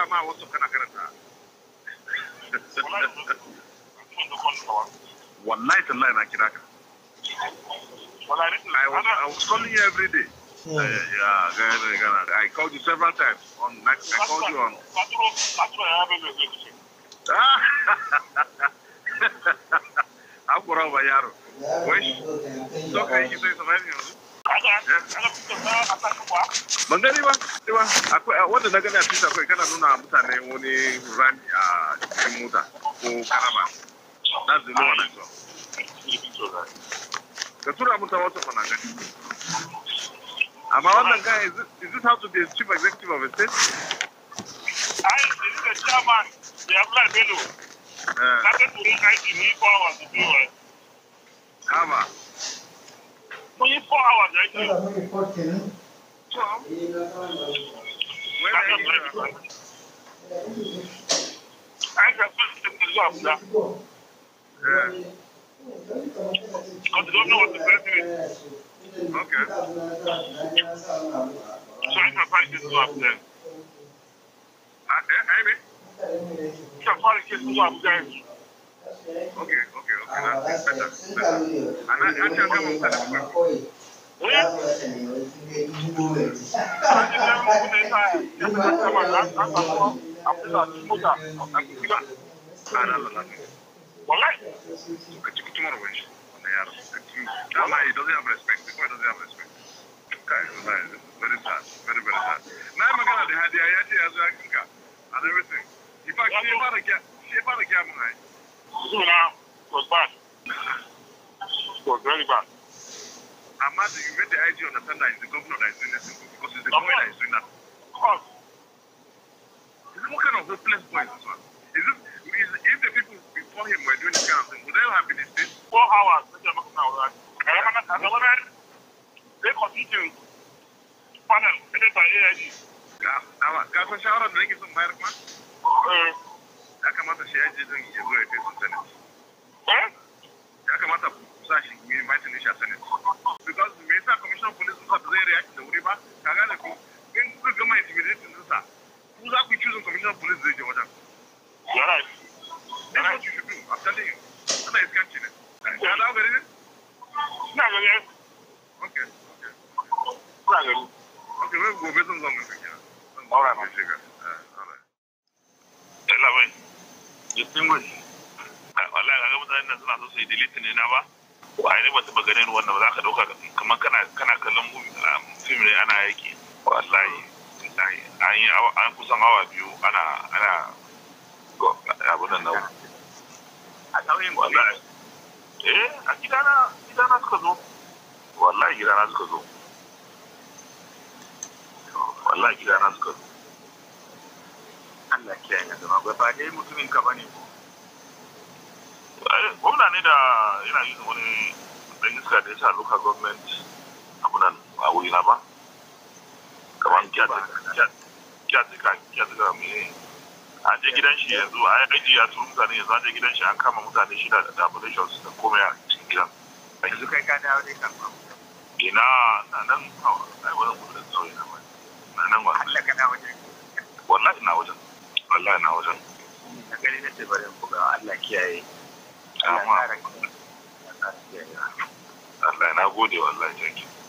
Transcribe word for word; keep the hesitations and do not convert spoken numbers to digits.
ma wasu kana karanta. Wallahi tallahi na kira ka. I was, I was calling you every day. Mm. Uh, yeah, Ghana, Ghana. I called you several times. On, I called you on. I'm going over here. Wait. So can you say something? Mangani ba, ba akwai wanda na gani a Twitter akwai kana nuna mutane wani rani a cikin mota ko karama. That's the one I saw. Ka tura mutan wasu kana gani. Amma wannan guy, is it, is it how to be a chief executive of a state? I is the chairman. They apply Bello. Nothing to reach I T need four hours to do it. Hava. Only four hours, I think. So, where are you? I can put the job now. Yeah. Because they don't know what the president is. Okay. So I can find this job then. I mean? You can find this job then. Okay, okay, okay. That's better. better. And I actually come on telephone. Tomorrow, he doesn't have respect. The boy doesn't have respect. Very sad. Very, very sad. Now I'm going to have the Ayati as well and everything. In fact, she about to get she about to get my. So now it was bad. It was very bad. I'm mad that you made the I G understand that it's the governor that is doing this because it's the boy that is doing that. Of course. Is it what kind of hopeless boy is this one? Is it is if the people before him were doing this kind of thing, would they have been in this? Four hours. They continue panel headed by A I G. Ka san shawarar da nake son bayar kuma? Eh. Ya kamata shi ya je don ya zo ya kai sun Senate. Eh? Ya kamata ku sa shi mai inviting shi a Senate. Because me yasa commission police suka zai react da wuri ba? Ka gane ko in kuka gama intimidating din sa, ku za ku choose commission police zai je wajen. You're right. That's what you should do. I'm telling you. Ana iskanci ne. Ka dawo gari ne? Ina gari. Okay, okay. Ina gari. Okay, wai gobe zan zo mai kira. All right, man. All right. Ela bai. Distinguish. Wallahi kaga mutanen nan suna so su yi deleting ne na ba. Wai ne ba ta ganin wannan ba za ka dauka kamar kana kana kallon film ne ana yaki. Wallahi. Wallahi an yi an kusan awa biyu ana ana abun nan nawa. A kauyen wallahi. Eh, a gidana gidana suka zo. Wallahi gidana suka zo. Wallahi gidana suka zo. Allah kiyaye na zama ba dai mutumin ka bane ko. Gwamna ne da yana yin wani dan iska da ya sa local government abunan a wuri na ba. Kamar kyatika kyatika kyatika mai an je gidan shi yanzu a aiki ya turu mutane yanzu an je gidan shi an kama mutane shida da applications da komai a cikin gidan. Yanzu kai ka dawo dai kan ba. Ina na nan ai wannan gudu da tsauye na ba. Na nan wa. Allah ka dawo wajen. Wallahi na wajen. Wallahi na wajen. Na gari na ce bari ku ga Allah kiyaye. Allah ya kiyaye. Allah na gode wallahi jaki.